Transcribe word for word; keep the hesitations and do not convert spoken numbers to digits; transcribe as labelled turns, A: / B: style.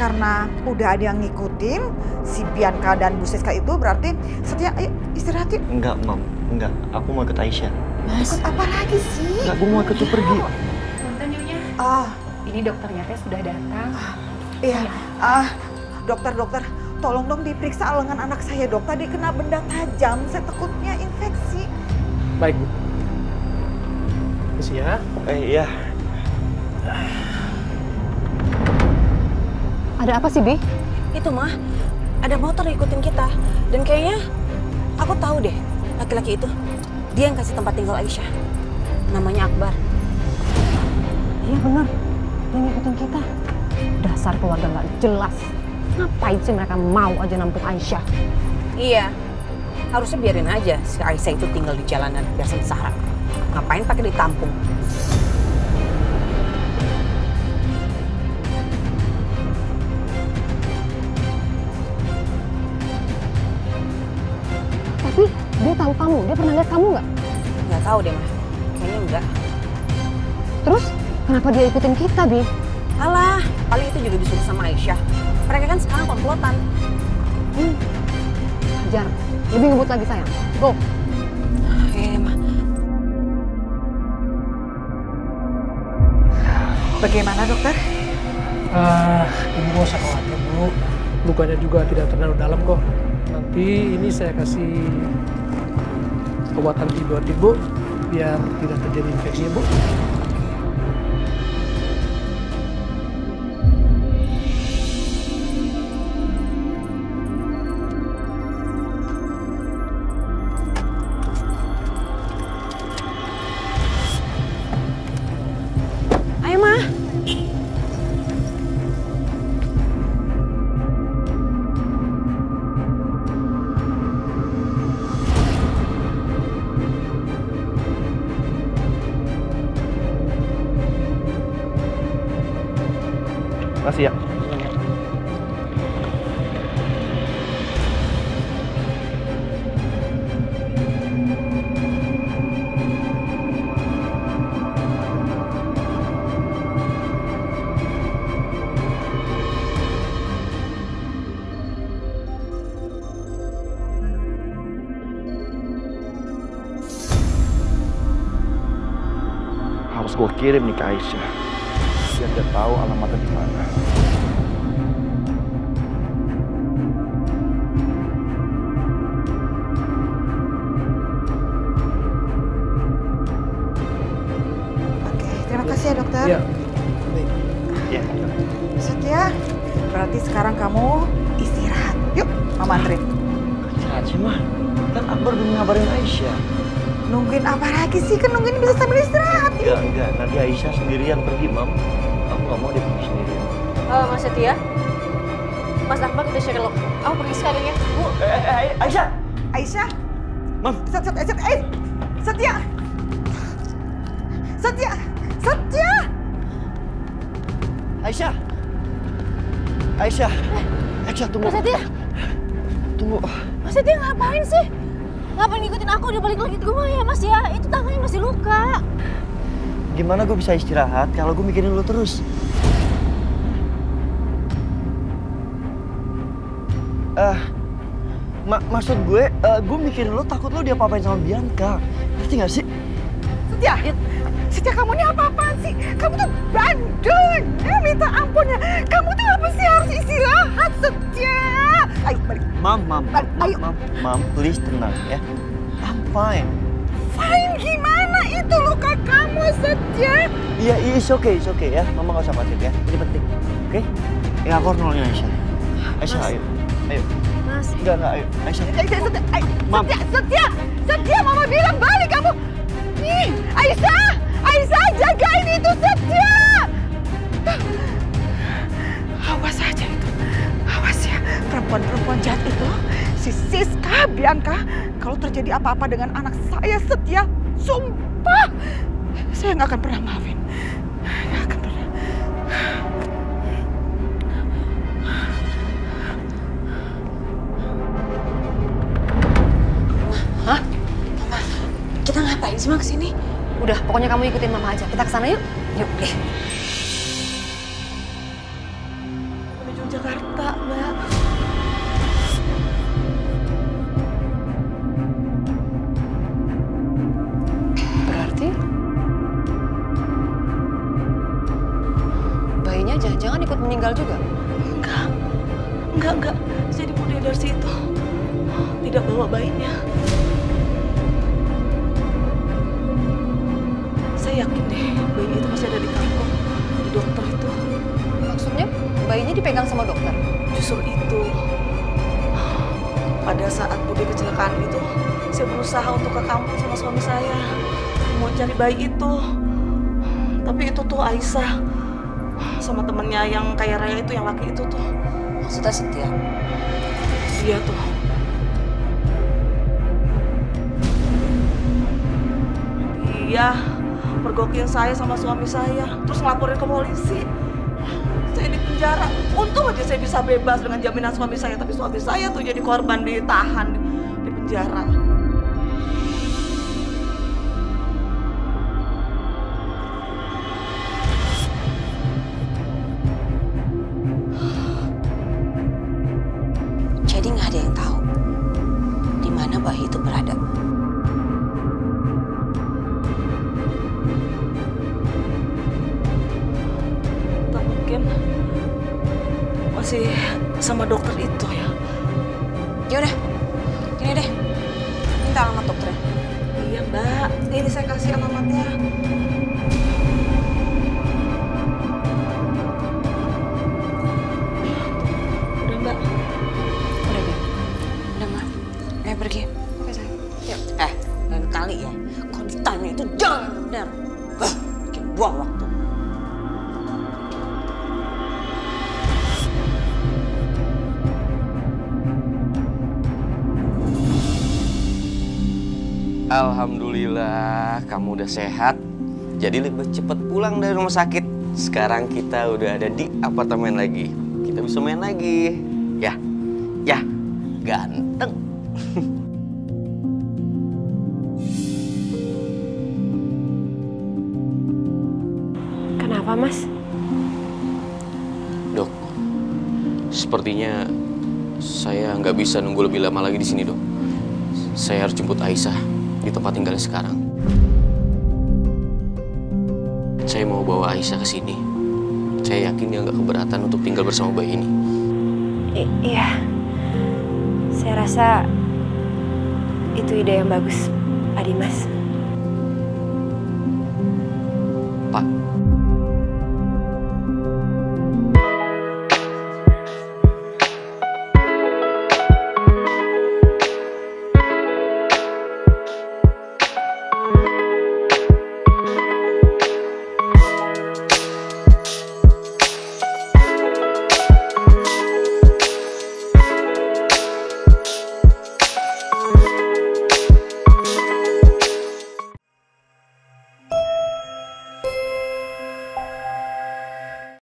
A: karena udah ada yang ngikutin si Bianca dan Bu Siska itu, berarti Setia ayo istirahat yuk.
B: Enggak, Mam. Enggak. Aku mau ikut Aisyah.
A: Mas. Ikut apa lagi sih?
B: Enggak, gue mau ikut tuh pergi.
C: Punten Nyonya.
A: Ah,
C: ini dokternya teh sudah datang.
A: Ah, iya. Ah, dokter, dokter, tolong dong diperiksa lengan anak saya, dok. Tadi kena benda tajam, saya takutnya infeksi.
D: Baik, Bu. Misi ya.
B: Eh, iya.
E: Ada apa sih, Bi?
F: Itu mah, ada motor ngikutin kita. Dan kayaknya aku tahu deh laki-laki itu. Dia yang kasih tempat tinggal Aisyah. Namanya Akbar.
E: Iya benar, dia ngikutin kita. Dasar keluarga nggak jelas. Ngapain sih mereka mau aja nampung Aisyah?
F: Iya, harusnya biarin aja si Aisyah itu tinggal di jalanan biar sengsara. Ngapain pakai ditampung?
E: Tapi dia tahu kamu, dia pernah lihat kamu nggak?
F: Nggak tahu deh, mah. Kayaknya enggak.
E: Terus kenapa dia ikutin kita, Bi?
F: Alah, paling itu juga disuruh sama Aisyah. Mereka kan sekarang komplotan.
E: Hmm. Hajar, lebih ngebut lagi sayang. Go.
F: Eh, mah.
A: Bagaimana, dokter?
D: Ah, Ibu nggak usah khawatir, Bu. Lukanya juga tidak terlalu dalam kok. Nanti ini saya kasih obat antibiotik, Bu, biar tidak terjadi infeksi, Bu.
F: Ayo, mah.
B: Makasih ya. Harus gue kirim nih ke Aisyah biar dia tahu alamatnya di mana.
A: Oke, terima kasih ya, dokter.
D: Iya.
B: Iya.
A: Setia, berarti sekarang kamu istirahat. Yuk, Mama anterin.
B: Istirahat sih, Mah. Kan Akbar belum ngabarin Aisyah.
A: Nungguin apa lagi sih? Kan nungguin bisa sambil istirahat.
B: Enggak, enggak. Nanti Aisyah sendirian pergi, Mam. Aku nggak mau dia pergi sendirian.
C: Uh, Mas Setia, Mas Akbar udah Sherlock. Aku pergi sekarang ya. Bu.
B: Eh, eh, eh, Aisyah!
A: Aisyah,
B: Mam!
A: Set, set, set, eh, Setia, Setia, Setia.
B: Aisyah! Aisyah! Aisyah, tunggu.
C: Mas Setia,
B: Tunggu.
C: Mas Setia ngapain sih? Ngapain ngikutin aku? Udah balik lagi ke rumah ya, Mas ya? Itu tangannya masih luka.
B: Gimana gue bisa istirahat kalau gue mikirin lu terus? Eh, uh, ma maksud gue, uh, gue mikirin lu takut lu diapa-apain sama Bianca. Ngerti gak sih?
A: Setia, Setia kamu ini apa-apaan sih? Kamu tuh bandel, ya minta ampunnya. Kamu tuh apa sih harus istirahat, Setia? Ayo balik.
B: Mam, mam, mam,
A: Ayo.
B: mam, mam, please tenang ya. I'm fine.
A: Fine gimana? Itu luka kamu, Setia.
B: Iya, yeah, it's okay, it's okay ya. Mama gak usah khawatir ya. Ini penting, oke? Okay? Ya aku harus nolongin Aisyah. Aisyah, ayo, ayo.
C: Mas.
B: Enggak, enggak, ayo. Aisyah.
A: Setia, Setia, Ay,
B: Mam.
A: Setia, Setia, Setia, Mama bilang balik kamu. Nih, Aisyah, Aisyah jagain itu Setia. Awas aja itu, awas ya perempuan-perempuan jahat itu, si Siska, Bianca. Kalau terjadi apa-apa dengan anak saya Setia, sumpah saya nggak akan pernah maafin, nggak akan pernah.
F: Hah? Mama, kita ngapain sih Mak kesini?
E: Udah, pokoknya kamu ikutin Mama aja. Kita ke sana yuk.
F: Yuk, deh.
B: Menuju
F: meninggal juga?
A: Enggak, enggak, enggak. Jadi Bu Dedarsi itu tidak bawa bayinya. Saya yakin deh, bayi itu masih ada di kantor, di dokter itu.
F: Maksudnya bayinya dipegang sama dokter?
A: Justru itu. Pada saat Bude kecelakaan itu, saya berusaha untuk ke kampung sama suami saya. Mau cari bayi itu. Tapi itu tuh Aisyah. Sama temennya yang kaya raya itu, yang laki itu tuh.
F: Maksudnya Setia?
A: Iya tuh. Iya, mergokin saya sama suami saya. Terus ngelaporin ke polisi. Saya di penjara. Untung aja saya bisa bebas dengan jaminan suami saya. Tapi suami saya tuh jadi korban, ditahan di penjara.
F: Jadi nggak ada yang tahu di mana bayi itu berada.
A: Atau mungkin masih sama dokter itu ya.
F: Ya udah, gini deh, minta alamat dokternya.
A: Iya Mbak, ini saya kasih alamatnya. Udah Mbak.
F: Udah, Beb. Udah, Ma. Eh, pergi.
A: Oke sayang.
F: Yuk. Eh, lain kali ya, kalau ditanya itu jangan benar. Bah, bikin buang waktu.
B: Alhamdulillah, kamu udah sehat. Jadi lebih cepat pulang dari rumah sakit. Sekarang kita udah ada di apartemen lagi. Kita bisa main lagi. Ya, ya, ganteng.
E: Kenapa, Mas?
B: Dok, sepertinya saya nggak bisa nunggu lebih lama lagi di sini, Dok. Saya harus jemput Aisyah di tempat tinggalnya sekarang. Saya mau bawa Aisyah ke sini. Saya yakin dia nggak keberatan untuk tinggal bersama bayi ini.
E: I iya, saya rasa itu ide yang bagus, Pak Dimas.
B: Pak,